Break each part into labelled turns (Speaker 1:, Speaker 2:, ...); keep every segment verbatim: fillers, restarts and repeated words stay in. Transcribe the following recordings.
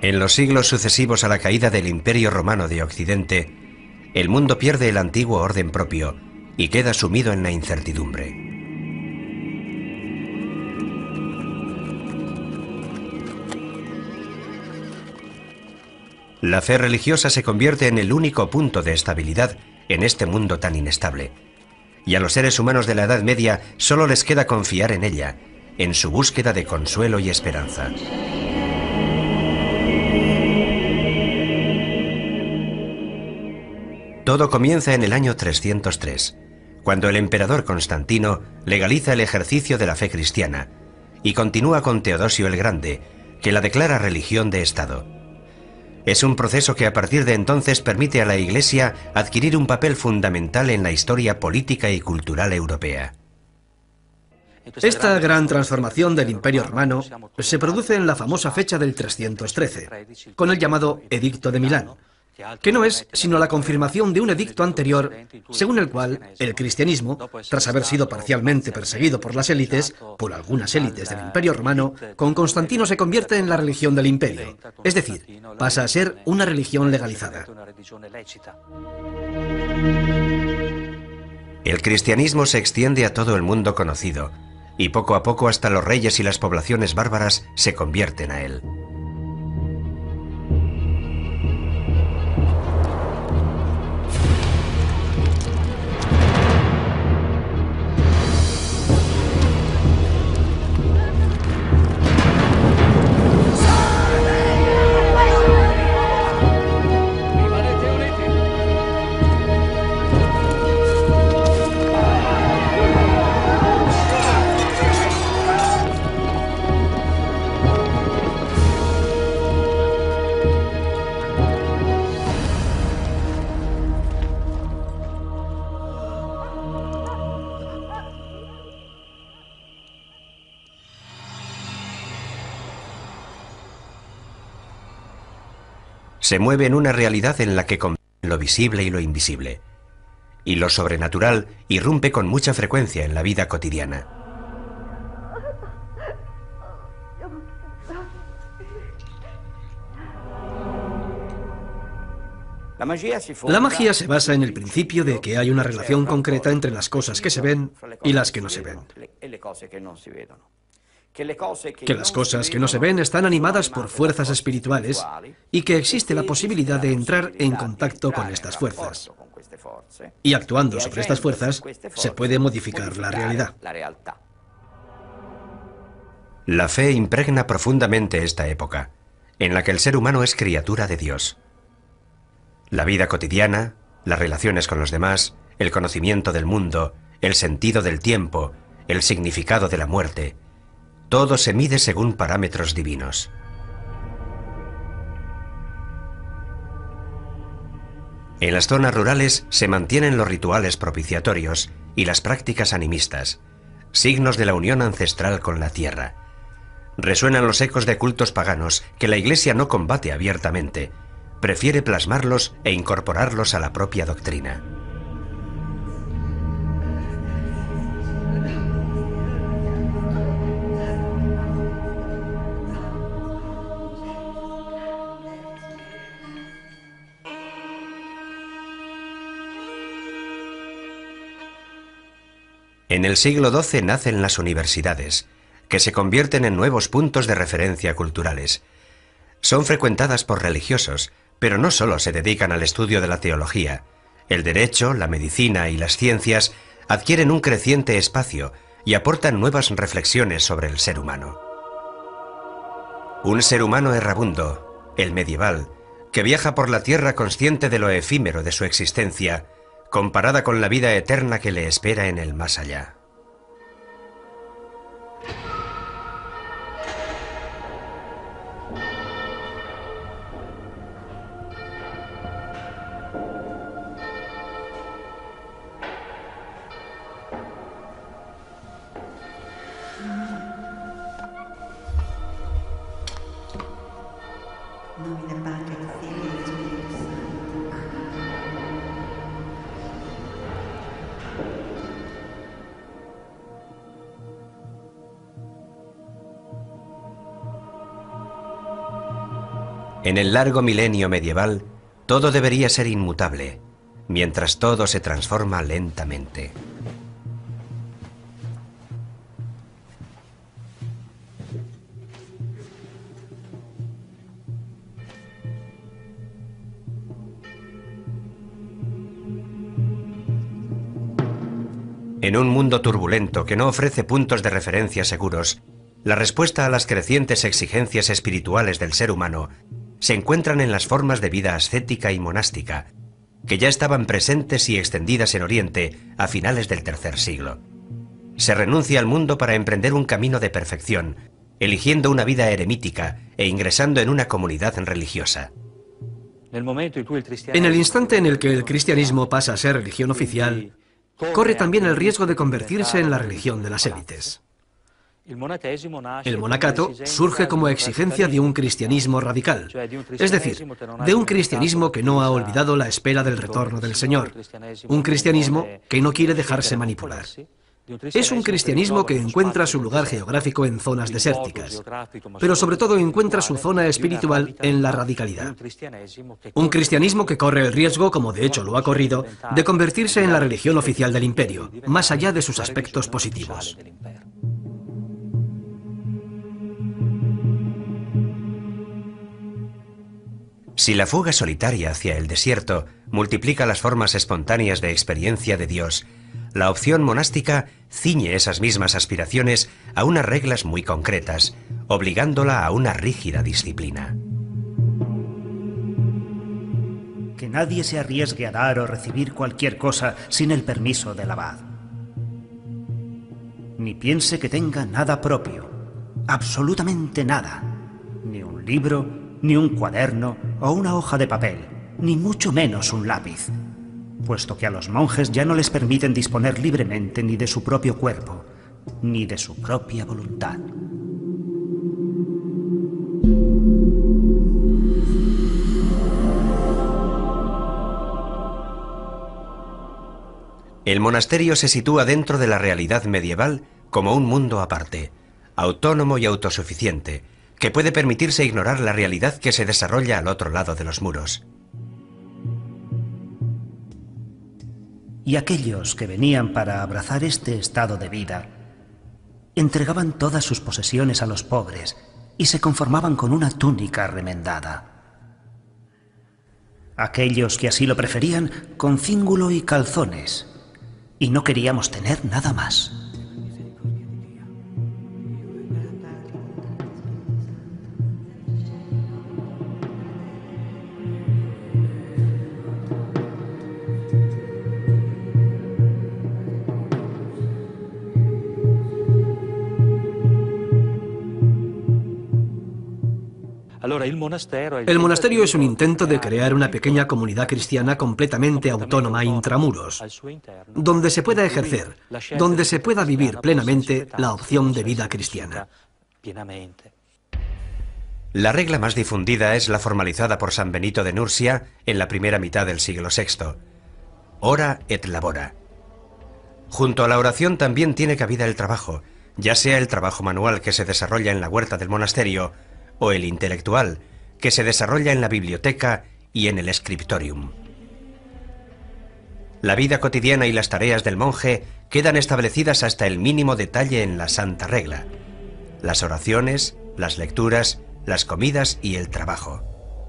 Speaker 1: En los siglos sucesivos a la caída del Imperio Romano de Occidente, el mundo pierde el antiguo orden propio y queda sumido en la incertidumbre. La fe religiosa se convierte en el único punto de estabilidad en este mundo tan inestable. Y a los seres humanos de la Edad Media solo les queda confiar en ella, en su búsqueda de consuelo y esperanza. Todo comienza en el año trescientos tres, cuando el emperador Constantino legaliza el ejercicio de la fe cristiana y continúa con Teodosio el Grande, que la declara religión de Estado. Es un proceso que a partir de entonces permite a la Iglesia adquirir un papel fundamental en la historia política y cultural europea.
Speaker 2: Esta gran transformación del Imperio Romano se produce en la famosa fecha del trescientos trece, con el llamado Edicto de Milán, que no es sino la confirmación de un edicto anterior, según el cual el cristianismo, tras haber sido parcialmente perseguido por las élites, por algunas élites del Imperio Romano, con Constantino se convierte en la religión del imperio, es decir, pasa a ser una religión legalizada.
Speaker 1: El cristianismo se extiende a todo el mundo conocido, y poco a poco hasta los reyes y las poblaciones bárbaras se convierten a él. Se mueve en una realidad en la que conviven lo visible y lo invisible, y lo sobrenatural irrumpe con mucha frecuencia en la vida cotidiana.
Speaker 2: La magia se basa en el principio de que hay una relación concreta entre las cosas que se ven y las que no se ven. Que las cosas que no se ven están animadas por fuerzas espirituales y que existe la posibilidad de entrar en contacto con estas fuerzas. Y actuando sobre estas fuerzas se puede modificar la realidad.
Speaker 1: La fe impregna profundamente esta época, en la que el ser humano es criatura de Dios. La vida cotidiana, las relaciones con los demás, el conocimiento del mundo, el sentido del tiempo, el significado de la muerte, todo se mide según parámetros divinos. En las zonas rurales se mantienen los rituales propiciatorios y las prácticas animistas, signos de la unión ancestral con la tierra. Resuenan los ecos de cultos paganos que la Iglesia no combate abiertamente, prefiere plasmarlos e incorporarlos a la propia doctrina. En el siglo doce nacen las universidades, que se convierten en nuevos puntos de referencia culturales. Son frecuentadas por religiosos, pero no solo se dedican al estudio de la teología. El derecho, la medicina y las ciencias adquieren un creciente espacio y aportan nuevas reflexiones sobre el ser humano. Un ser humano errabundo, el medieval, que viaja por la tierra consciente de lo efímero de su existencia, comparada con la vida eterna que le espera en el más allá. En el largo milenio medieval, todo debería ser inmutable, mientras todo se transforma lentamente. En un mundo turbulento que no ofrece puntos de referencia seguros, la respuesta a las crecientes exigencias espirituales del ser humano se encuentran en las formas de vida ascética y monástica, que ya estaban presentes y extendidas en Oriente a finales del tercer siglo. Se renuncia al mundo para emprender un camino de perfección, eligiendo una vida eremítica e ingresando en una comunidad religiosa.
Speaker 2: En el instante en el que el cristianismo pasa a ser religión oficial, corre también el riesgo de convertirse en la religión de las élites. El monacato surge como exigencia de un cristianismo radical, es decir, de un cristianismo que no ha olvidado la espera del retorno del Señor, un cristianismo que no quiere dejarse manipular. Es un cristianismo que encuentra su lugar geográfico en zonas desérticas, pero sobre todo encuentra su zona espiritual en la radicalidad. Un cristianismo que corre el riesgo, como de hecho lo ha corrido, de convertirse en la religión oficial del imperio, más allá de sus aspectos positivos.
Speaker 1: Si la fuga solitaria hacia el desierto multiplica las formas espontáneas de experiencia de Dios, la opción monástica ciñe esas mismas aspiraciones a unas reglas muy concretas, obligándola a una rígida disciplina.
Speaker 3: Que nadie se arriesgue a dar o recibir cualquier cosa sin el permiso del abad. Ni piense que tenga nada propio, absolutamente nada, ni un libro, ni un cuaderno o una hoja de papel, ni mucho menos un lápiz, puesto que a los monjes ya no les permiten disponer libremente ni de su propio cuerpo, ni de su propia voluntad.
Speaker 1: El monasterio se sitúa dentro de la realidad medieval como un mundo aparte, autónomo y autosuficiente, que puede permitirse ignorar la realidad que se desarrolla al otro lado de los muros.
Speaker 3: Y aquellos que venían para abrazar este estado de vida entregaban todas sus posesiones a los pobres y se conformaban con una túnica remendada. Aquellos que así lo preferían, con cíngulo y calzones, y no queríamos tener nada más.
Speaker 2: El monasterio es un intento de crear una pequeña comunidad cristiana completamente autónoma intramuros, donde se pueda ejercer, donde se pueda vivir plenamente la opción de vida cristiana.
Speaker 1: La regla más difundida es la formalizada por San Benito de Nursia en la primera mitad del siglo sexto. Ora et labora. Junto a la oración también tiene cabida el trabajo, ya sea el trabajo manual que se desarrolla en la huerta del monasterio o el intelectual que se desarrolla en la biblioteca y en el scriptorium. La vida cotidiana y las tareas del monje quedan establecidas hasta el mínimo detalle en la Santa Regla: las oraciones, las lecturas, las comidas y el trabajo.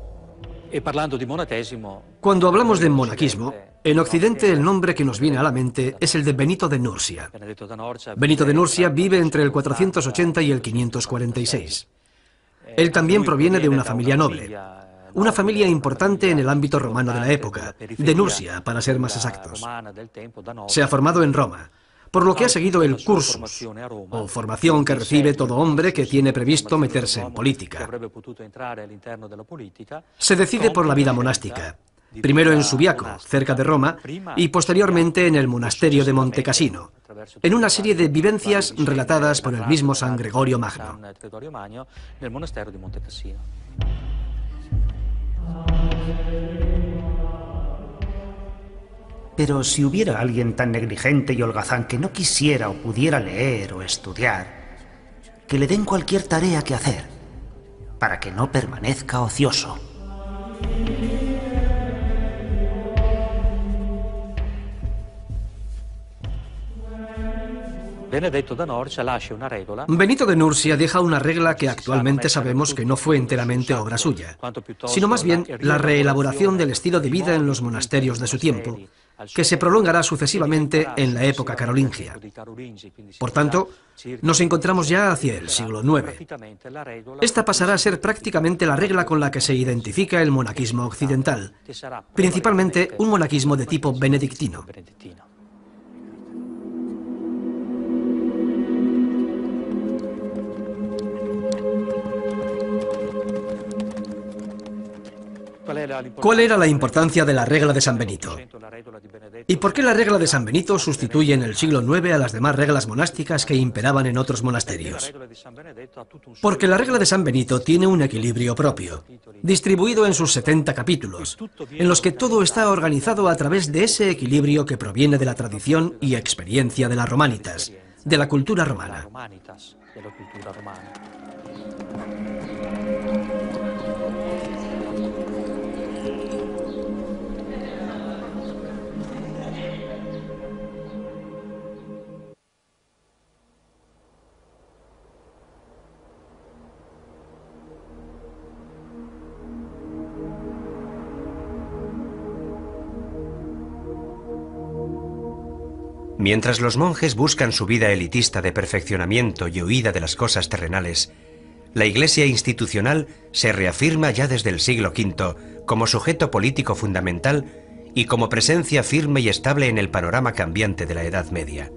Speaker 2: Cuando hablamos de monaquismo, en Occidente el nombre que nos viene a la mente es el de Benito de Nursia. Benito de Nursia vive entre el cuatrocientos ochenta y el quinientos cuarenta y seis. Él también proviene de una familia noble, una familia importante en el ámbito romano de la época, de Nursia, para ser más exactos. Se ha formado en Roma, por lo que ha seguido el cursus, o formación que recibe todo hombre que tiene previsto meterse en política. Se decide por la vida monástica, primero en Subiaco, cerca de Roma, y posteriormente en el monasterio de Montecassino, en una serie de vivencias relatadas por el mismo San Gregorio Magno.
Speaker 3: Pero si hubiera alguien tan negligente y holgazán que no quisiera o pudiera leer o estudiar, que le den cualquier tarea que hacer, para que no permanezca ocioso.
Speaker 2: Benito de Nursia deja una regla que actualmente sabemos que no fue enteramente obra suya, sino más bien la reelaboración del estilo de vida en los monasterios de su tiempo, que se prolongará sucesivamente en la época carolingia. Por tanto, nos encontramos ya hacia el siglo nueve. Esta pasará a ser prácticamente la regla con la que se identifica el monaquismo occidental, principalmente un monaquismo de tipo benedictino. ¿Cuál era la importancia de la regla de San Benito? ¿Y por qué la regla de San Benito sustituye en el siglo nueve a las demás reglas monásticas que imperaban en otros monasterios? Porque la regla de San Benito tiene un equilibrio propio, distribuido en sus setenta capítulos, en los que todo está organizado a través de ese equilibrio que proviene de la tradición y experiencia de las romanitas, de la cultura romana.
Speaker 1: Mientras los monjes buscan su vida elitista de perfeccionamiento y huida de las cosas terrenales, la Iglesia institucional se reafirma ya desde el siglo quinto como sujeto político fundamental y como presencia firme y estable en el panorama cambiante de la Edad Media.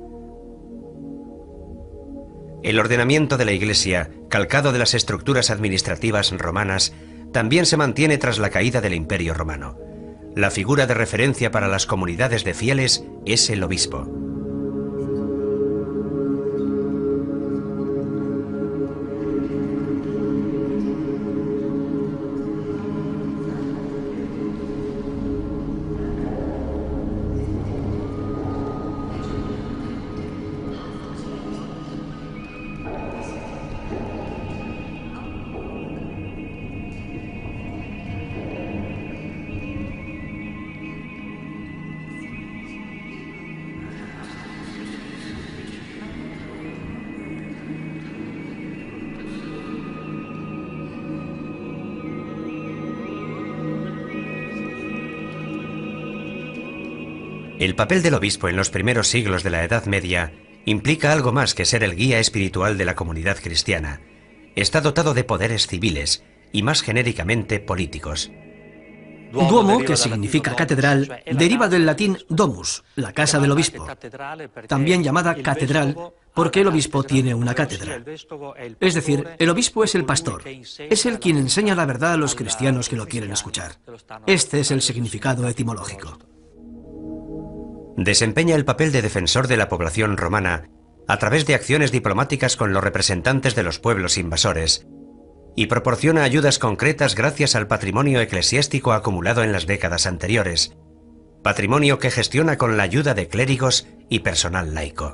Speaker 1: El ordenamiento de la Iglesia, calcado de las estructuras administrativas romanas, también se mantiene tras la caída del Imperio Romano. La figura de referencia para las comunidades de fieles es el obispo. El papel del obispo en los primeros siglos de la Edad Media implica algo más que ser el guía espiritual de la comunidad cristiana. Está dotado de poderes civiles y, más genéricamente, políticos.
Speaker 2: Duomo, que significa catedral, deriva del latín domus, la casa del obispo, también llamada catedral porque el obispo tiene una cátedra. Es decir, el obispo es el pastor, es el quien enseña la verdad a los cristianos que lo quieren escuchar. Este es el significado etimológico.
Speaker 1: Desempeña el papel de defensor de la población romana a través de acciones diplomáticas con los representantes de los pueblos invasores y proporciona ayudas concretas gracias al patrimonio eclesiástico acumulado en las décadas anteriores, patrimonio que gestiona con la ayuda de clérigos y personal laico.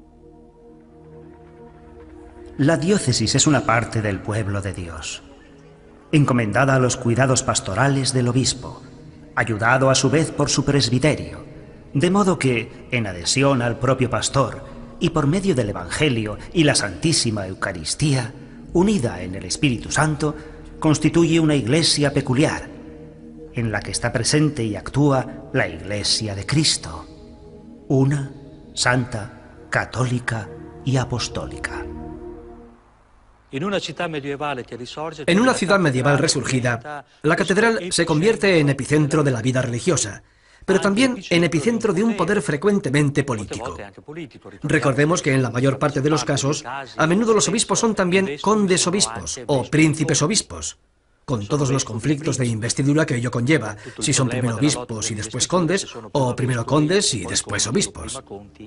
Speaker 3: La diócesis es una parte del pueblo de Dios, encomendada a los cuidados pastorales del obispo, ayudado a su vez por su presbiterio, de modo que, en adhesión al propio pastor y por medio del Evangelio y la Santísima Eucaristía, unida en el Espíritu Santo, constituye una iglesia peculiar, en la que está presente y actúa la Iglesia de Cristo, una, santa, católica y apostólica.
Speaker 2: En una ciudad medieval resurgida, la catedral se convierte en epicentro de la vida religiosa, pero también en epicentro de un poder frecuentemente político. Recordemos que en la mayor parte de los casos, a menudo los obispos son también condes obispos o príncipes obispos, con todos los conflictos de investidura que ello conlleva, si son primero obispos y después condes, o primero condes y después obispos.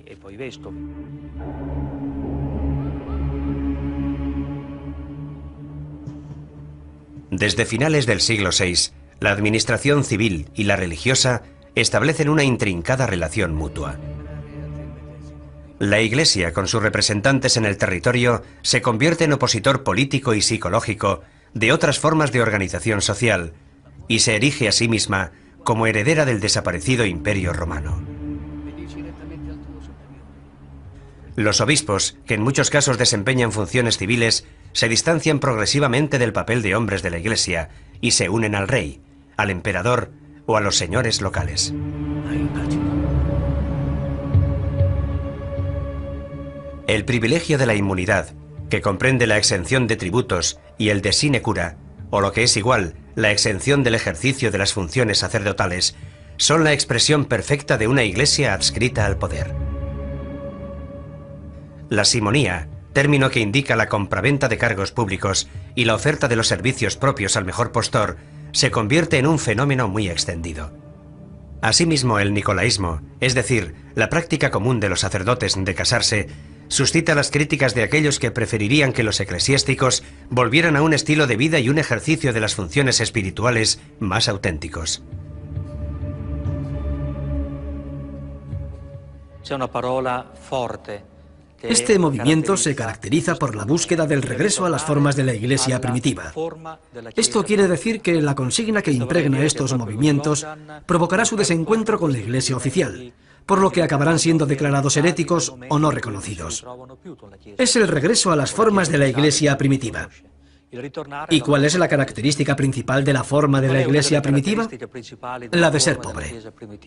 Speaker 1: Desde finales del siglo seis, la administración civil y la religiosa establecen una intrincada relación mutua. La Iglesia, con sus representantes en el territorio, se convierte en opositor político y psicológico de otras formas de organización social y se erige a sí misma como heredera del desaparecido Imperio Romano. Los obispos, que en muchos casos desempeñan funciones civiles, se distancian progresivamente del papel de hombres de la Iglesia y se unen al rey, al emperador o a los señores locales. El privilegio de la inmunidad, que comprende la exención de tributos y el de sinecura, o lo que es igual, la exención del ejercicio de las funciones sacerdotales, son la expresión perfecta de una Iglesia adscrita al poder. La simonía, término que indica la compraventa de cargos públicos y la oferta de los servicios propios al mejor postor, se convierte en un fenómeno muy extendido. Asimismo, el nicolaísmo, es decir, la práctica común de los sacerdotes de casarse, suscita las críticas de aquellos que preferirían que los eclesiásticos volvieran a un estilo de vida y un ejercicio de las funciones espirituales más auténticos.
Speaker 2: Este movimiento se caracteriza por la búsqueda del regreso a las formas de la Iglesia primitiva. Esto quiere decir que la consigna que impregna estos movimientos provocará su desencuentro con la Iglesia oficial, por lo que acabarán siendo declarados heréticos o no reconocidos. Es el regreso a las formas de la Iglesia primitiva. ¿Y cuál es la característica principal de la forma de la Iglesia primitiva? La de ser pobre.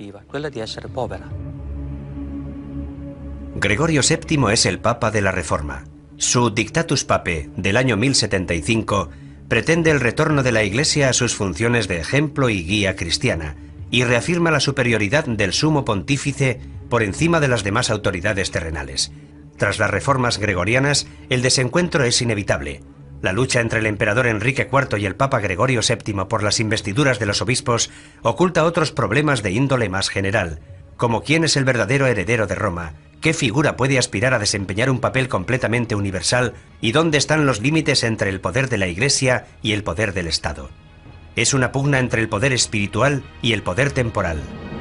Speaker 1: Gregorio séptimo es el Papa de la Reforma. Su Dictatus Papae del año mil setenta y cinco pretende el retorno de la Iglesia a sus funciones de ejemplo y guía cristiana y reafirma la superioridad del sumo pontífice por encima de las demás autoridades terrenales. Tras las reformas gregorianas, el desencuentro es inevitable. La lucha entre el emperador Enrique cuarto y el Papa Gregorio séptimo por las investiduras de los obispos oculta otros problemas de índole más general, como quién es el verdadero heredero de Roma, qué figura puede aspirar a desempeñar un papel completamente universal y dónde están los límites entre el poder de la Iglesia y el poder del Estado. Es una pugna entre el poder espiritual y el poder temporal.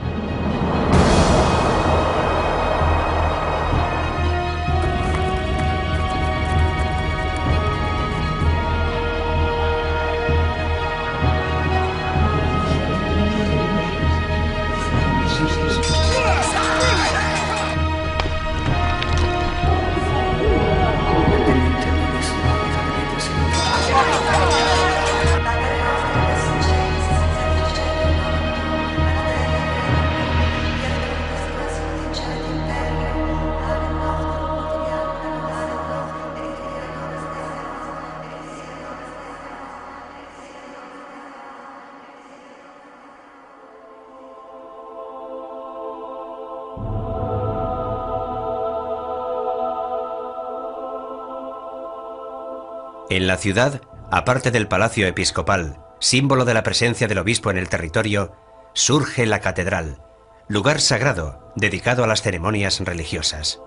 Speaker 1: En la ciudad, aparte del palacio episcopal, símbolo de la presencia del obispo en el territorio, surge la catedral, lugar sagrado dedicado a las ceremonias religiosas.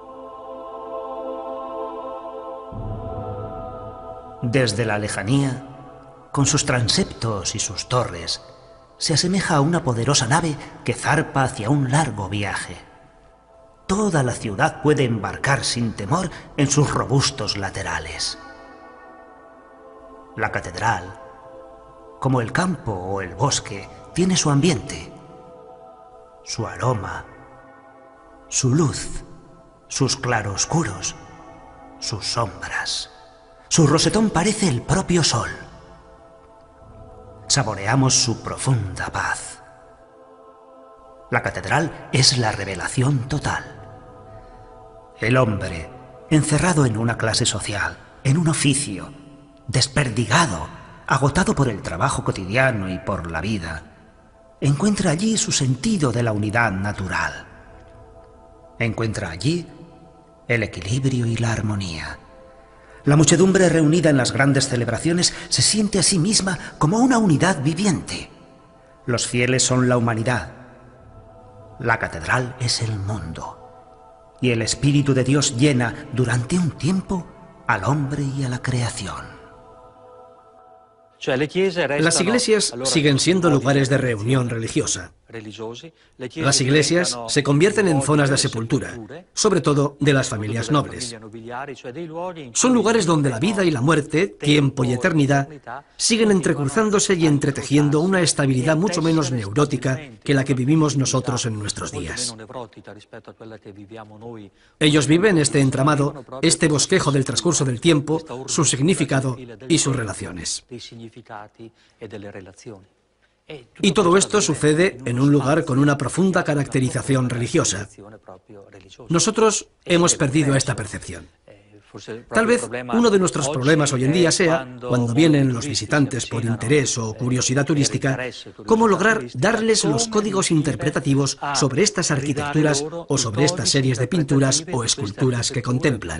Speaker 3: Desde la lejanía, con sus transeptos y sus torres, se asemeja a una poderosa nave que zarpa hacia un largo viaje. Toda la ciudad puede embarcar sin temor en sus robustos laterales. La catedral, como el campo o el bosque, tiene su ambiente, su aroma, su luz, sus claroscuros, sus sombras. Su rosetón parece el propio sol. Saboreamos su profunda paz. La catedral es la revelación total. El hombre, encerrado en una clase social, en un oficio, desperdigado, agotado por el trabajo cotidiano y por la vida, encuentra allí su sentido de la unidad natural. Encuentra allí el equilibrio y la armonía. La muchedumbre reunida en las grandes celebraciones se siente a sí misma como una unidad viviente. Los fieles son la humanidad. La catedral es el mundo. Y el Espíritu de Dios llena durante un tiempo al hombre y a la creación.
Speaker 2: Las iglesias siguen siendo lugares de reunión religiosa. Las iglesias se convierten en zonas de sepultura, sobre todo de las familias nobles. Son lugares donde la vida y la muerte, tiempo y eternidad, siguen entrecruzándose y entretejiendo una estabilidad mucho menos neurótica que la que vivimos nosotros en nuestros días. Ellos viven este entramado, este bosquejo del transcurso del tiempo, su significado y sus relaciones. Y todo esto sucede en un lugar con una profunda caracterización religiosa. Nosotros hemos perdido esta percepción. Tal vez uno de nuestros problemas hoy en día sea, cuando vienen los visitantes por interés o curiosidad turística, cómo lograr darles los códigos interpretativos sobre estas arquitecturas o sobre estas series de pinturas o esculturas que contemplan.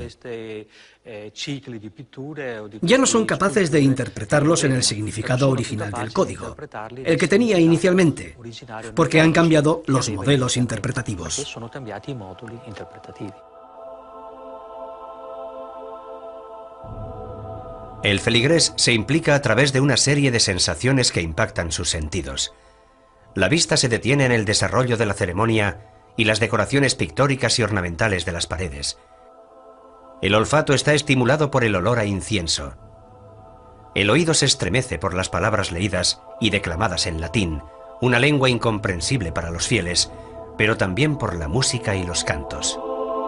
Speaker 2: Ya no son capaces de interpretarlos en el significado original del código, el que tenía inicialmente, porque han cambiado los modelos interpretativos.
Speaker 1: El feligrés se implica a través de una serie de sensaciones que impactan sus sentidos. La vista se detiene en el desarrollo de la ceremonia y las decoraciones pictóricas y ornamentales de las paredes. El olfato está estimulado por el olor a incienso. El oído se estremece por las palabras leídas y declamadas en latín, una lengua incomprensible para los fieles, pero también por la música y los cantos.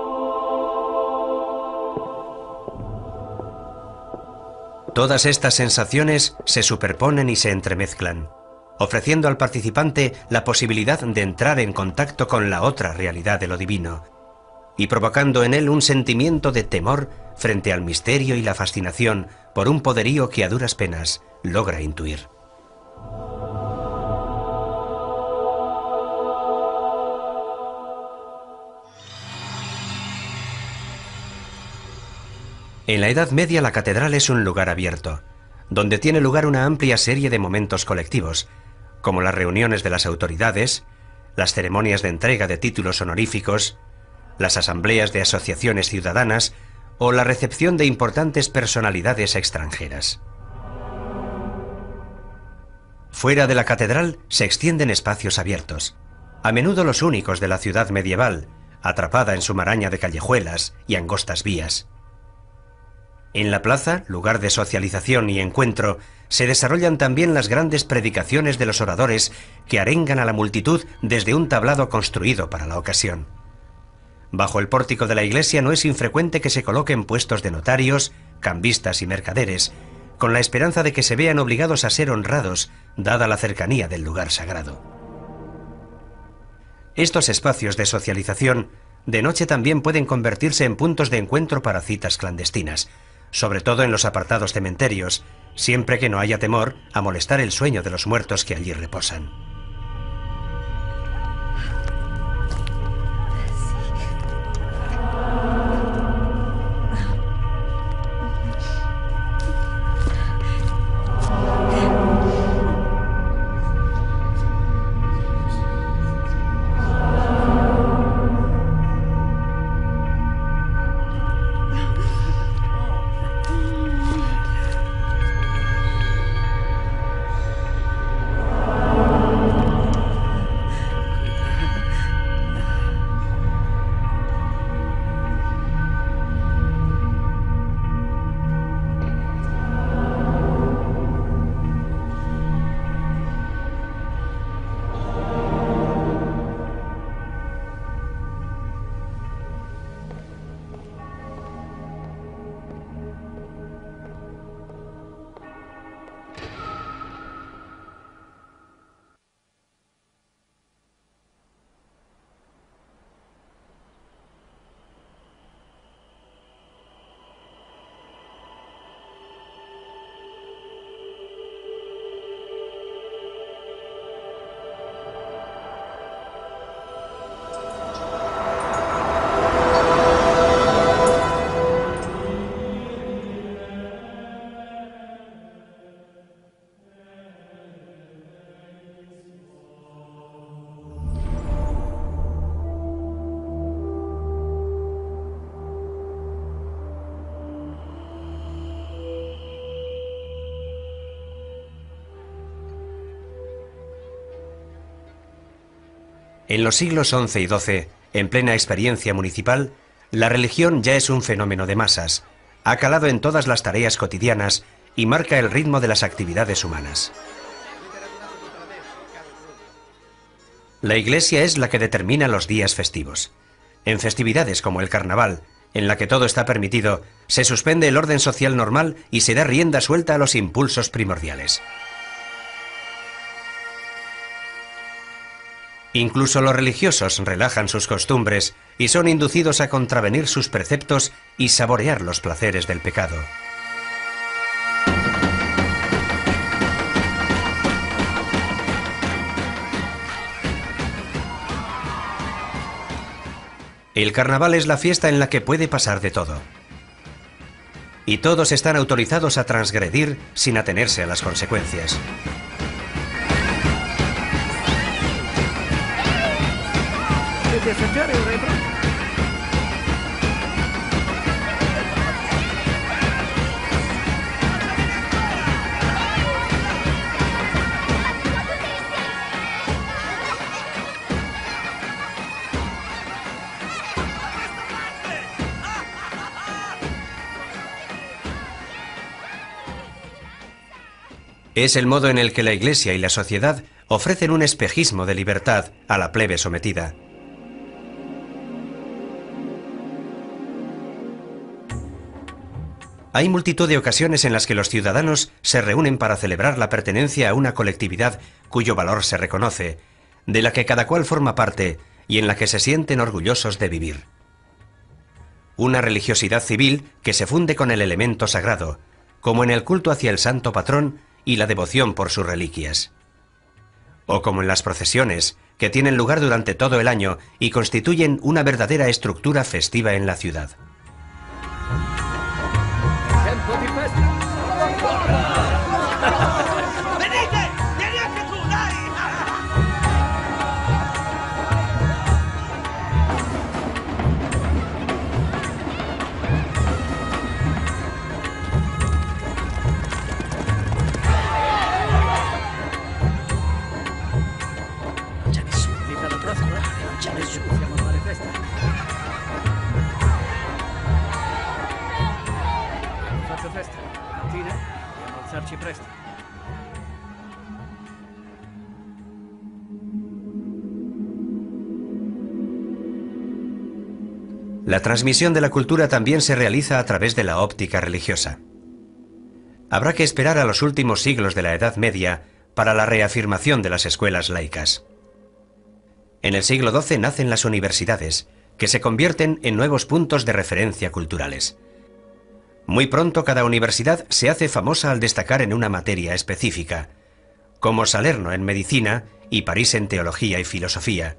Speaker 1: Todas estas sensaciones se superponen y se entremezclan, ofreciendo al participante la posibilidad de entrar en contacto con la otra realidad de lo divino, y provocando en él un sentimiento de temor frente al misterio y la fascinación por un poderío que a duras penas logra intuir. En la Edad Media la catedral es un lugar abierto, donde tiene lugar una amplia serie de momentos colectivos, como las reuniones de las autoridades, las ceremonias de entrega de títulos honoríficos, las asambleas de asociaciones ciudadanas o la recepción de importantes personalidades extranjeras. Fuera de la catedral se extienden espacios abiertos, a menudo los únicos de la ciudad medieval, atrapada en su maraña de callejuelas y angostas vías. En la plaza, lugar de socialización y encuentro, se desarrollan también las grandes predicaciones de los oradores que arengan a la multitud desde un tablado construido para la ocasión. Bajo el pórtico de la iglesia no es infrecuente que se coloquen puestos de notarios, cambistas y mercaderes, con la esperanza de que se vean obligados a ser honrados, dada la cercanía del lugar sagrado. Estos espacios de socialización de noche también pueden convertirse en puntos de encuentro para citas clandestinas, sobre todo en los apartados cementerios, siempre que no haya temor a molestar el sueño de los muertos que allí reposan. En los siglos once y doce, en plena experiencia municipal, la religión ya es un fenómeno de masas, ha calado en todas las tareas cotidianas y marca el ritmo de las actividades humanas. La Iglesia es la que determina los días festivos. En festividades como el carnaval, en la que todo está permitido, se suspende el orden social normal y se da rienda suelta a los impulsos primordiales. Incluso los religiosos relajan sus costumbres y son inducidos a contravenir sus preceptos y saborear los placeres del pecado. El carnaval es la fiesta en la que puede pasar de todo. Y todos están autorizados a transgredir sin atenerse a las consecuencias. Es el modo en el que la Iglesia y la sociedad ofrecen un espejismo de libertad a la plebe sometida. Hay multitud de ocasiones en las que los ciudadanos se reúnen para celebrar la pertenencia a una colectividad cuyo valor se reconoce, de la que cada cual forma parte y en la que se sienten orgullosos de vivir. Una religiosidad civil que se funde con el elemento sagrado, como en el culto hacia el santo patrón y la devoción por sus reliquias. O como en las procesiones, que tienen lugar durante todo el año y constituyen una verdadera estructura festiva en la ciudad. La transmisión de la cultura también se realiza a través de la óptica religiosa. Habrá que esperar a los últimos siglos de la Edad Media para la reafirmación de las escuelas laicas. En el siglo doce nacen las universidades, que se convierten en nuevos puntos de referencia culturales. Muy pronto cada universidad se hace famosa al destacar en una materia específica, como Salerno en medicina y París en teología y filosofía.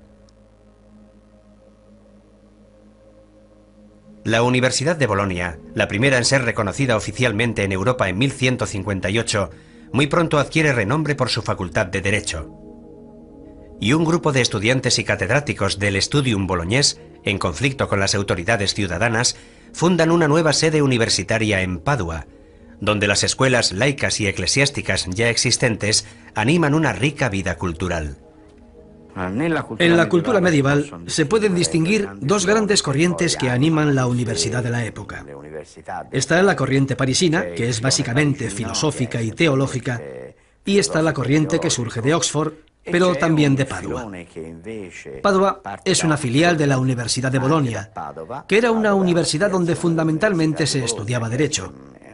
Speaker 1: La Universidad de Bolonia, la primera en ser reconocida oficialmente en Europa en mil ciento cincuenta y ocho, muy pronto adquiere renombre por su facultad de Derecho. Y un grupo de estudiantes y catedráticos del Studium Bolognés, en conflicto con las autoridades ciudadanas, fundan una nueva sede universitaria en Padua, donde las escuelas laicas y eclesiásticas ya existentes animan una rica vida cultural.
Speaker 2: En la cultura medieval se pueden distinguir dos grandes corrientes que animan la universidad de la época. Está la corriente parisina, que es básicamente filosófica y teológica, y está la corriente que surge de Oxford, pero también de Padua. Padua es una filial de la Universidad de Bolonia, que era una universidad donde fundamentalmente se estudiaba Derecho.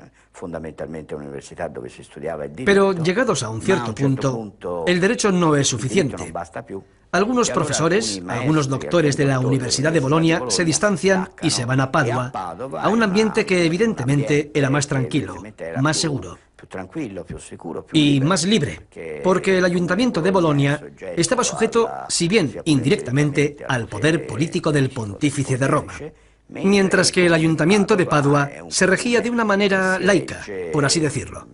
Speaker 2: Pero llegados a un cierto punto, el derecho no es suficiente. Algunos profesores, algunos doctores de la Universidad de Bolonia se distancian y se van a Padua, a un ambiente que evidentemente era más tranquilo, más seguro y más libre, porque el Ayuntamiento de Bolonia estaba sujeto, si bien indirectamente, al poder político del Pontífice de Roma, mientras que el Ayuntamiento de Padua se regía de una manera laica, por así decirlo.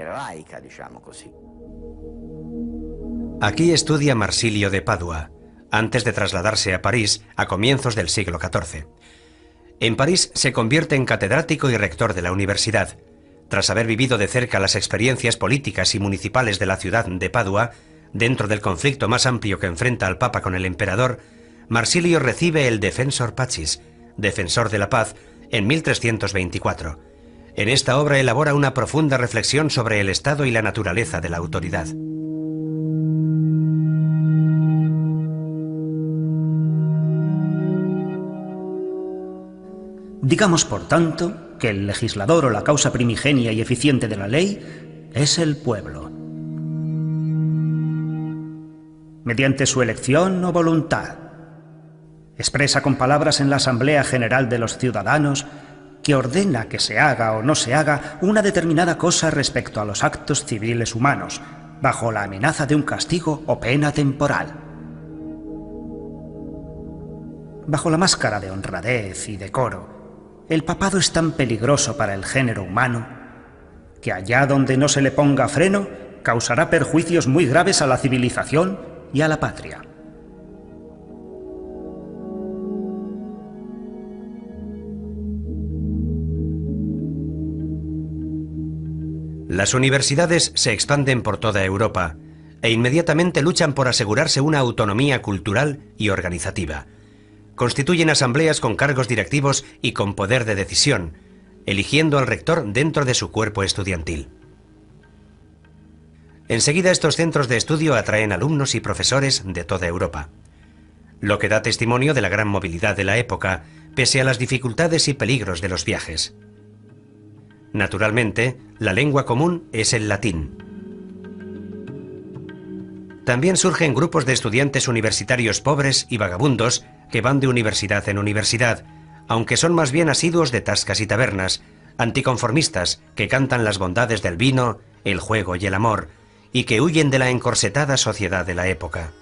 Speaker 1: Aquí estudia Marsilio de Padua, antes de trasladarse a París a comienzos del siglo catorce. En París se convierte en catedrático y rector de la universidad. Tras haber vivido de cerca las experiencias políticas y municipales de la ciudad de Padua, dentro del conflicto más amplio que enfrenta al Papa con el emperador, Marsilio recibe el Defensor Pacis, defensor de la paz, en mil trescientos veinticuatro. En esta obra elabora una profunda reflexión sobre el estado y la naturaleza de la autoridad.
Speaker 3: Digamos, por tanto, que el legislador o la causa primigenia y eficiente de la ley es el pueblo. Mediante su elección o voluntad, expresa con palabras en la Asamblea General de los Ciudadanos que ordena que se haga o no se haga una determinada cosa respecto a los actos civiles humanos, bajo la amenaza de un castigo o pena temporal. Bajo la máscara de honradez y decoro, el papado es tan peligroso para el género humano que allá donde no se le ponga freno, causará perjuicios muy graves a la civilización y a la patria.
Speaker 1: Las universidades se expanden por toda Europa e inmediatamente luchan por asegurarse una autonomía cultural y organizativa. Constituyen asambleas con cargos directivos y con poder de decisión, eligiendo al rector dentro de su cuerpo estudiantil. Enseguida estos centros de estudio atraen alumnos y profesores de toda Europa, lo que da testimonio de la gran movilidad de la época, pese a las dificultades y peligros de los viajes. Naturalmente, la lengua común es el latín. También surgen grupos de estudiantes universitarios pobres y vagabundos que van de universidad en universidad, aunque son más bien asiduos de tascas y tabernas, anticonformistas que cantan las bondades del vino, el juego y el amor, y que huyen de la encorsetada sociedad de la época.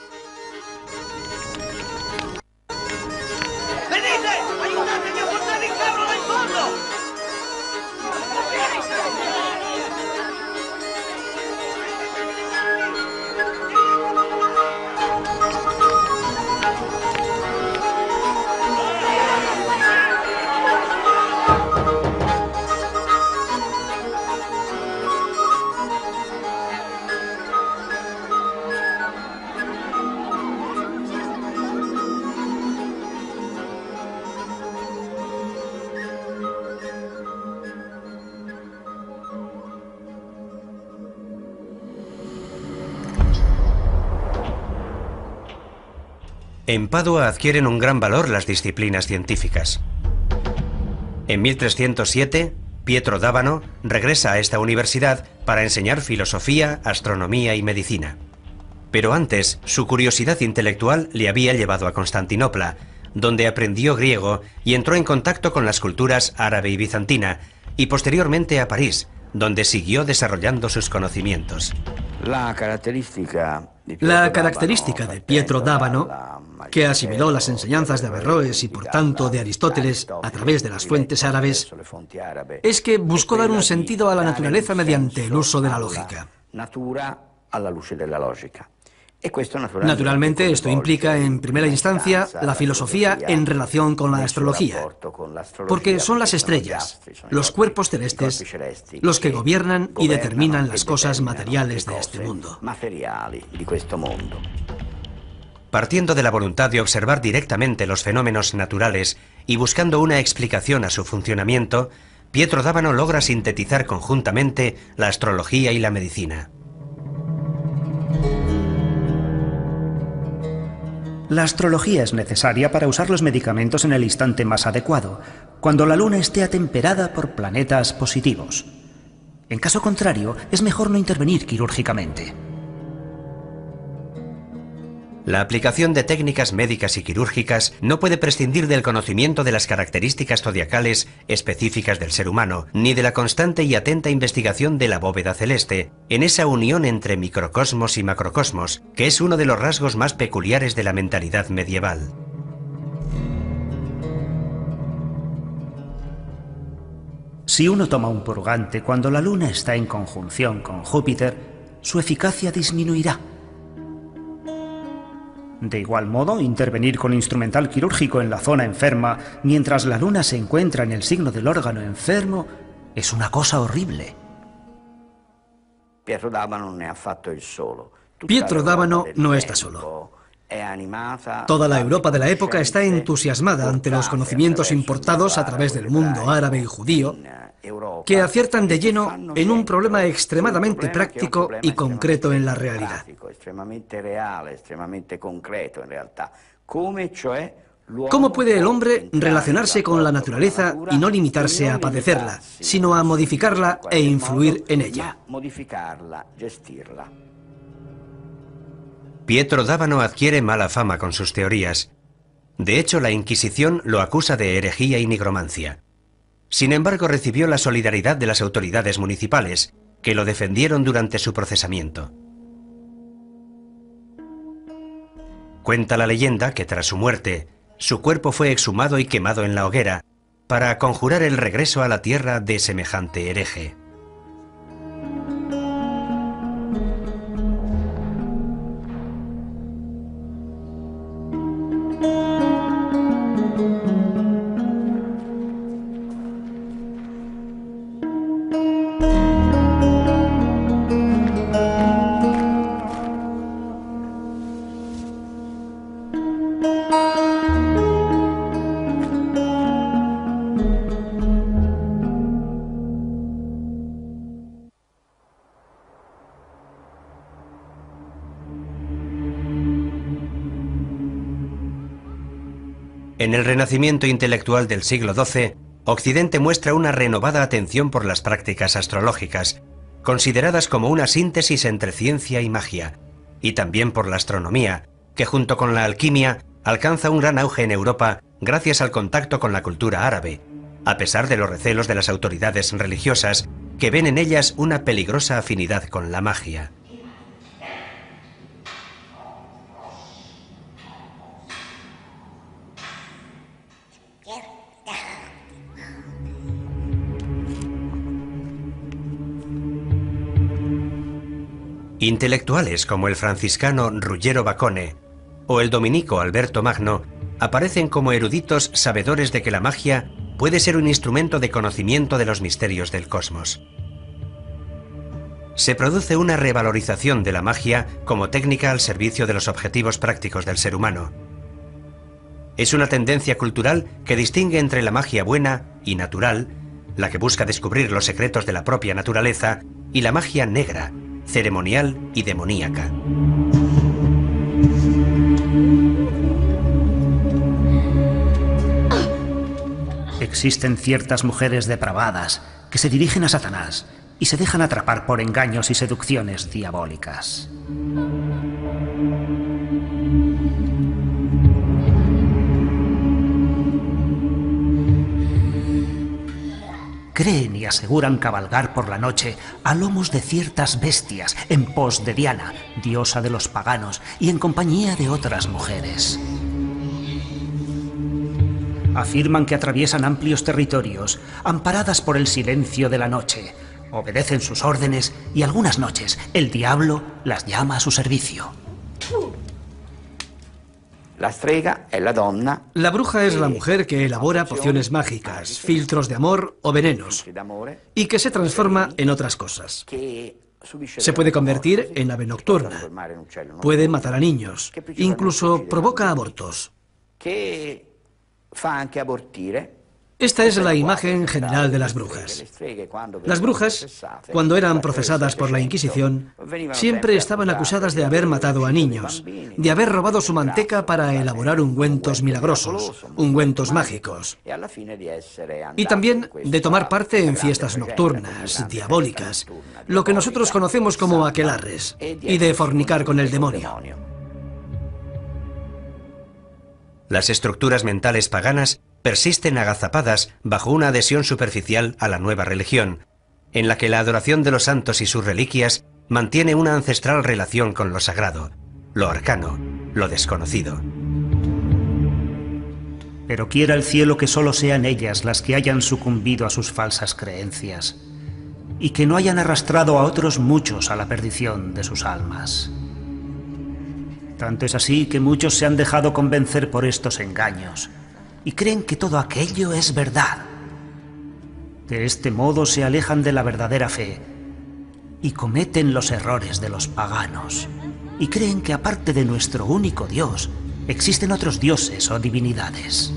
Speaker 1: En Padua adquieren un gran valor las disciplinas científicas. En mil trescientos siete, Pietro d'Abano regresa a esta universidad para enseñar filosofía, astronomía y medicina. Pero antes, su curiosidad intelectual le había llevado a Constantinopla, donde aprendió griego y entró en contacto con las culturas árabe y bizantina, y posteriormente a París, donde siguió desarrollando sus conocimientos.
Speaker 2: La característica de Pietro d'Abano, que asimiló las enseñanzas de Averroes y por tanto de Aristóteles a través de las fuentes árabes, es que buscó dar un sentido a la naturaleza mediante el uso de la lógica. Naturalmente, esto implica, en primera instancia, la filosofía en relación con la astrología, porque son las estrellas, los cuerpos celestes, los que gobiernan y determinan las cosas materiales de este mundo.
Speaker 1: Partiendo de la voluntad de observar directamente los fenómenos naturales y buscando una explicación a su funcionamiento, Pietro d'Abano logra sintetizar conjuntamente la astrología y la medicina.
Speaker 3: La astrología es necesaria para usar los medicamentos en el instante más adecuado, cuando la luna esté atemperada por planetas positivos. En caso contrario, es mejor no intervenir quirúrgicamente.
Speaker 1: La aplicación de técnicas médicas y quirúrgicas no puede prescindir del conocimiento de las características zodiacales específicas del ser humano, ni de la constante y atenta investigación de la bóveda celeste, en esa unión entre microcosmos y macrocosmos, que es uno de los rasgos más peculiares de la mentalidad medieval.
Speaker 3: Si uno toma un purgante cuando la luna está en conjunción con Júpiter, su eficacia disminuirá. De igual modo, intervenir con instrumental quirúrgico en la zona enferma mientras la luna se encuentra en el signo del órgano enfermo es una cosa horrible.
Speaker 4: Pietro d'Abano ne ha fatto il solo.
Speaker 2: Pietro d'Abano no está solo. Toda la Europa de la época está entusiasmada ante los conocimientos importados a través del mundo árabe y judío, que aciertan de lleno en un problema extremadamente práctico y concreto en la realidad. ¿Cómo puede el hombre relacionarse con la naturaleza y no limitarse a padecerla, sino a modificarla e influir en ella?
Speaker 1: Pietro d'Abano adquiere mala fama con sus teorías. De hecho, la Inquisición lo acusa de herejía y nigromancia. Sin embargo, recibió la solidaridad de las autoridades municipales, que lo defendieron durante su procesamiento. Cuenta la leyenda que tras su muerte, su cuerpo fue exhumado y quemado en la hoguera para conjurar el regreso a la tierra de semejante hereje. En el renacimiento intelectual del siglo doce, Occidente muestra una renovada atención por las prácticas astrológicas, consideradas como una síntesis entre ciencia y magia, y también por la astronomía, que junto con la alquimia alcanza un gran auge en Europa gracias al contacto con la cultura árabe, a pesar de los recelos de las autoridades religiosas, que ven en ellas una peligrosa afinidad con la magia. Intelectuales como el franciscano Ruggiero Bacone o el dominico Alberto Magno aparecen como eruditos sabedores de que la magia puede ser un instrumento de conocimiento de los misterios del cosmos. Se produce una revalorización de la magia como técnica al servicio de los objetivos prácticos del ser humano. Es una tendencia cultural que distingue entre la magia buena y natural, la que busca descubrir los secretos de la propia naturaleza, y la magia negra, ceremonial y demoníaca.
Speaker 3: Existen ciertas mujeres depravadas que se dirigen a Satanás y se dejan atrapar por engaños y seducciones diabólicas. Creen y aseguran cabalgar por la noche a lomos de ciertas bestias en pos de Diana, diosa de los paganos, y en compañía de otras mujeres. Afirman que atraviesan amplios territorios, amparadas por el silencio de la noche, obedecen sus órdenes y algunas noches el diablo las llama a su servicio.
Speaker 4: La strega es la donna.
Speaker 2: La bruja es la mujer que elabora pociones mágicas, filtros de amor o venenos, y que se transforma en otras cosas. Se puede convertir en ave nocturna, puede matar a niños, incluso provoca abortos. Esta es la imagen general de las brujas. Las brujas, cuando eran procesadas por la Inquisición, siempre estaban acusadas de haber matado a niños, de haber robado su manteca para elaborar ungüentos milagrosos, ungüentos mágicos, y también de tomar parte en fiestas nocturnas, diabólicas, lo que nosotros conocemos como aquelarres, y de fornicar con el demonio.
Speaker 1: Las estructuras mentales paganas persisten agazapadas bajo una adhesión superficial a la nueva religión, en la que la adoración de los santos y sus reliquias mantiene una ancestral relación con lo sagrado, lo arcano, lo desconocido.
Speaker 3: Pero quiera el cielo que solo sean ellas las que hayan sucumbido a sus falsas creencias, y que no hayan arrastrado a otros muchos a la perdición de sus almas. Tanto es así que muchos se han dejado convencer por estos engaños, y creen que todo aquello es verdad. De este modo se alejan de la verdadera fe y cometen los errores de los paganos. y creen que aparte de nuestro único Dios, existen otros dioses o divinidades.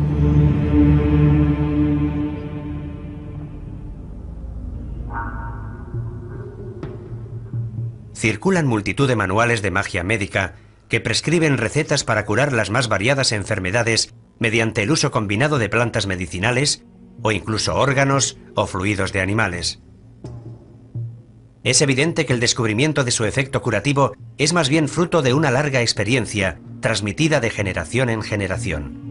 Speaker 1: Circulan multitud de manuales de magia médica que prescriben recetas para curar las más variadas enfermedades mediante el uso combinado de plantas medicinales o incluso órganos o fluidos de animales. Es evidente que el descubrimiento de su efecto curativo es más bien fruto de una larga experiencia transmitida de generación en generación.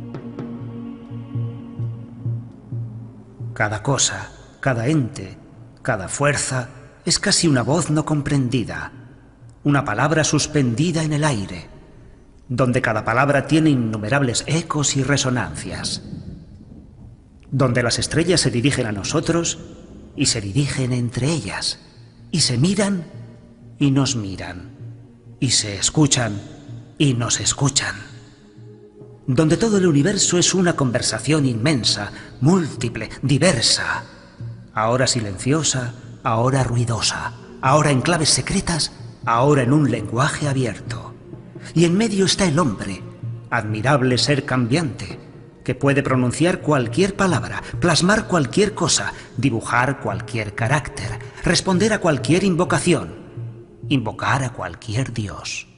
Speaker 3: Cada cosa, cada ente, cada fuerza es casi una voz no comprendida, una palabra suspendida en el aire, donde cada palabra tiene innumerables ecos y resonancias, donde las estrellas se dirigen a nosotros y se dirigen entre ellas, y se miran y nos miran, y se escuchan y nos escuchan, donde todo el universo es una conversación inmensa, múltiple, diversa, ahora silenciosa, ahora ruidosa, ahora en claves secretas, ahora en un lenguaje abierto. Y en medio está el hombre, admirable ser cambiante, que puede pronunciar cualquier palabra, plasmar cualquier cosa, dibujar cualquier carácter, responder a cualquier invocación, invocar a cualquier dios.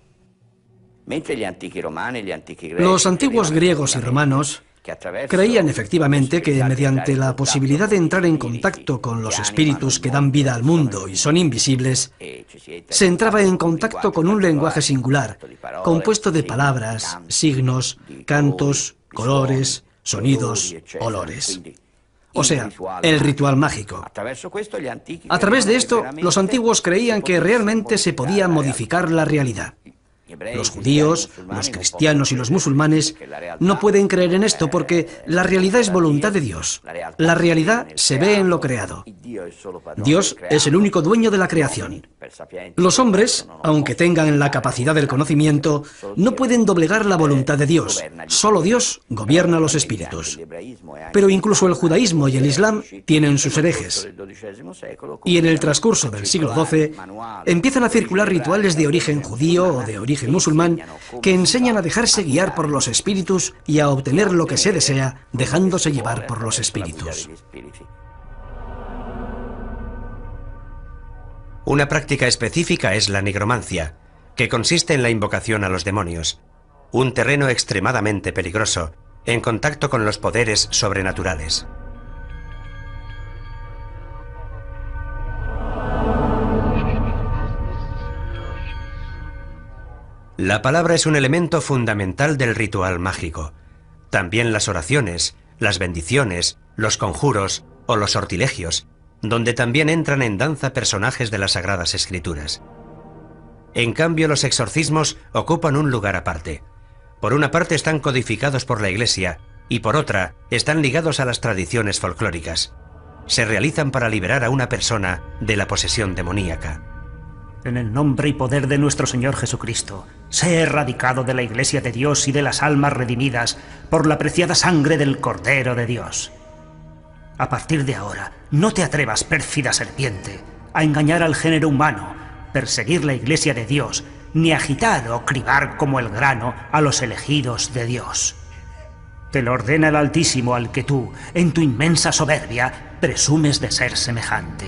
Speaker 2: Los antiguos griegos y romanos creían efectivamente que mediante la posibilidad de entrar en contacto con los espíritus que dan vida al mundo y son invisibles, se entraba en contacto con un lenguaje singular, compuesto de palabras, signos, cantos, colores, sonidos, olores. O sea, el ritual mágico. A través de esto, los antiguos creían que realmente se podía modificar la realidad. Los judíos, los cristianos y los musulmanes no pueden creer en esto porque la realidad es voluntad de Dios. La realidad se ve en lo creado. Dios es el único dueño de la creación. Los hombres, aunque tengan la capacidad del conocimiento, no pueden doblegar la voluntad de Dios. Solo Dios gobierna los espíritus. Pero incluso el judaísmo y el islam tienen sus herejes. Y en el transcurso del siglo doce empiezan a circular rituales de origen judío o de origen musulmán que enseñan a dejarse guiar por los espíritus y a obtener lo que se desea dejándose llevar por los espíritus.
Speaker 1: Una práctica específica es la nigromancia, que consiste en la invocación a los demonios, un terreno extremadamente peligroso, en contacto con los poderes sobrenaturales. La palabra es un elemento fundamental del ritual mágico. También las oraciones, las bendiciones, los conjuros o los sortilegios, donde también entran en danza personajes de las Sagradas Escrituras. En cambio, los exorcismos ocupan un lugar aparte. Por una parte están codificados por la Iglesia y por otra están ligados a las tradiciones folclóricas. Se realizan para liberar a una persona de la posesión demoníaca.
Speaker 3: En el nombre y poder de nuestro Señor Jesucristo, sé erradicado de la Iglesia de Dios y de las almas redimidas por la preciada sangre del Cordero de Dios. A partir de ahora, no te atrevas, pérfida serpiente, a engañar al género humano, perseguir la Iglesia de Dios, ni agitar o cribar como el grano a los elegidos de Dios. Te lo ordena el Altísimo al que tú, en tu inmensa soberbia, presumes de ser semejante.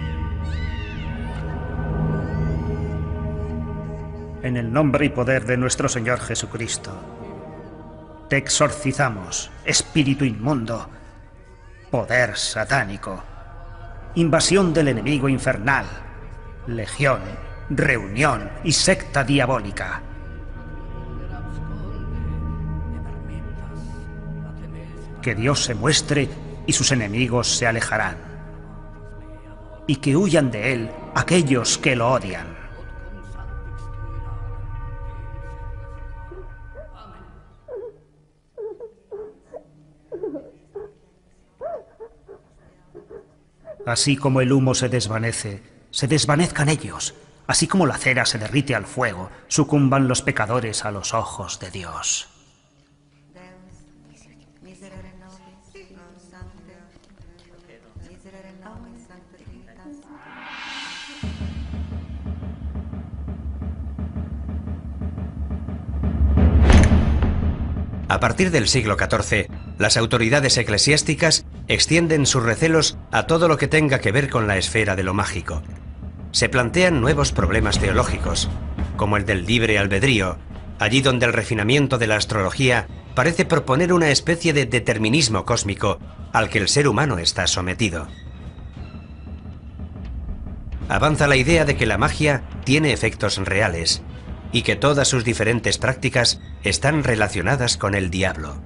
Speaker 3: En el nombre y poder de nuestro Señor Jesucristo, te exorcizamos, espíritu inmundo, poder satánico, invasión del enemigo infernal, legión, reunión y secta diabólica. Que Dios se muestre y sus enemigos se alejarán, y que huyan de él aquellos que lo odian. Así como el humo se desvanece, se desvanezcan ellos. Así como la cera se derrite al fuego, sucumban los pecadores a los ojos de Dios.
Speaker 1: A partir del siglo catorce, las autoridades eclesiásticas extienden sus recelos a todo lo que tenga que ver con la esfera de lo mágico. Se plantean nuevos problemas teológicos, como el del libre albedrío, allí donde el refinamiento de la astrología parece proponer una especie de determinismo cósmico al que el ser humano está sometido. Avanza la idea de que la magia tiene efectos reales y que todas sus diferentes prácticas están relacionadas con el diablo.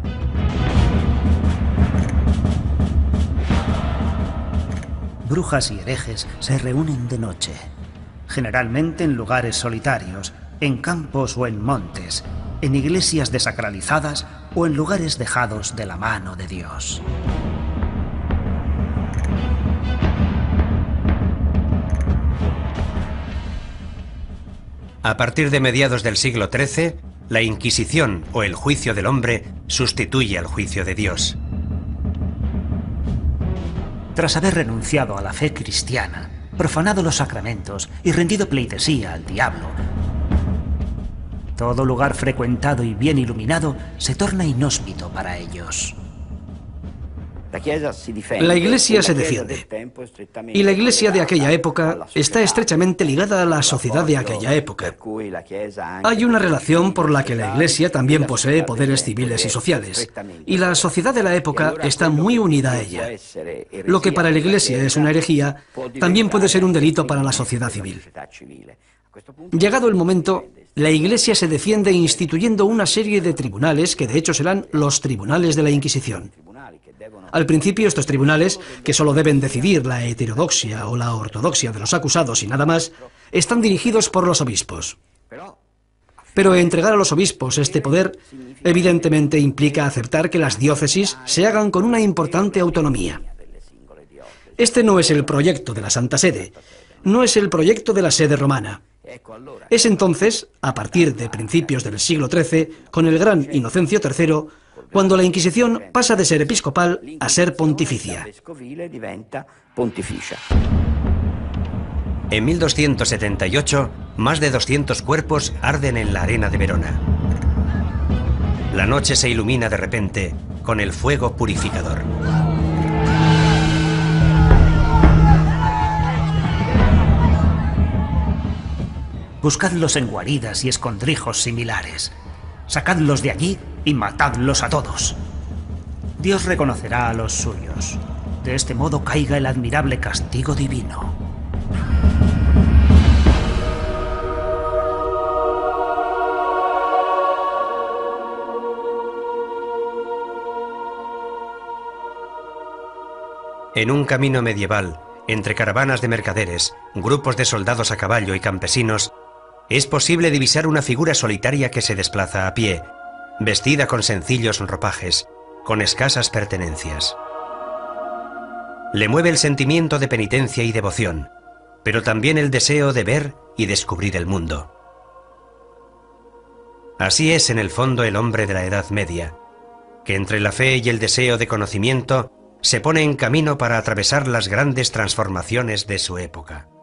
Speaker 3: Brujas y herejes se reúnen de noche, generalmente en lugares solitarios, en campos o en montes, en iglesias desacralizadas o en lugares dejados de la mano de Dios.
Speaker 1: A partir de mediados del siglo trece, la Inquisición o el juicio del hombre sustituye al juicio de Dios.
Speaker 3: Tras haber renunciado a la fe cristiana, profanado los sacramentos y rendido pleitesía al diablo, todo lugar frecuentado y bien iluminado se torna inhóspito para ellos.
Speaker 2: La Iglesia se defiende, y la Iglesia de aquella época está estrechamente ligada a la sociedad de aquella época. Hay una relación por la que la Iglesia también posee poderes civiles y sociales, y la sociedad de la época está muy unida a ella. Lo que para la Iglesia es una herejía, también puede ser un delito para la sociedad civil. Llegado el momento, la Iglesia se defiende instituyendo una serie de tribunales que de hecho serán los tribunales de la Inquisición. Al principio estos tribunales, que solo deben decidir la heterodoxia o la ortodoxia de los acusados y nada más, están dirigidos por los obispos. Pero entregar a los obispos este poder evidentemente implica aceptar que las diócesis se hagan con una importante autonomía. Este no es el proyecto de la Santa Sede, no es el proyecto de la sede romana. Es entonces, a partir de principios del siglo trece, con el gran Inocencio tercero, cuando la Inquisición pasa de ser episcopal a ser pontificia.
Speaker 1: En mil doscientos setenta y ocho, más de doscientos cuerpos arden en la arena de Verona. La noche se ilumina de repente con el fuego purificador.
Speaker 3: Buscadlos en guaridas y escondrijos similares. Sacadlos de allí y matadlos a todos. Dios reconocerá a los suyos. De este modo caiga el admirable castigo divino.
Speaker 1: En un camino medieval, entre caravanas de mercaderes, grupos de soldados a caballo y campesinos, es posible divisar una figura solitaria que se desplaza a pie, vestida con sencillos ropajes, con escasas pertenencias. Le mueve el sentimiento de penitencia y devoción, pero también el deseo de ver y descubrir el mundo. Así es en el fondo el hombre de la Edad Media, que entre la fe y el deseo de conocimiento se pone en camino para atravesar las grandes transformaciones de su época.